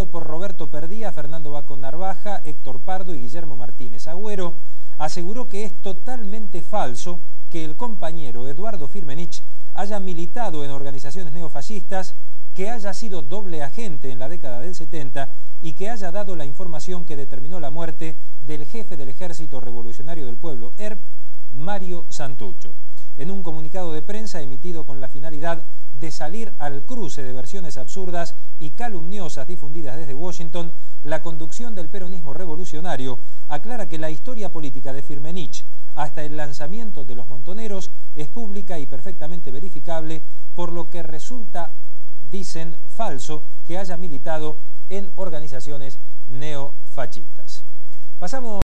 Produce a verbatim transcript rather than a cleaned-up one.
conducido por Roberto Perdía, Fernando Baco Narvaja, Héctor Pardo y Guillermo Martínez Agüero, aseguró que es totalmente falso que el compañero Eduardo Firmenich haya militado en organizaciones neofascistas, que haya sido doble agente en la década del setenta y que haya dado la información que determinó la muerte del jefe del Ejército Revolucionario del Pueblo, E R P, Mario Santucho. En un comunicado de prensa emitido con la finalidad de salir al cruce de versiones absurdas y calumniosas difundidas desde Washington, la conducción del peronismo revolucionario aclara que la historia política de Firmenich hasta el lanzamiento de los Montoneros es pública y perfectamente verificable, por lo que resulta, dicen, falso que haya militado en organizaciones neofascistas. Pasamos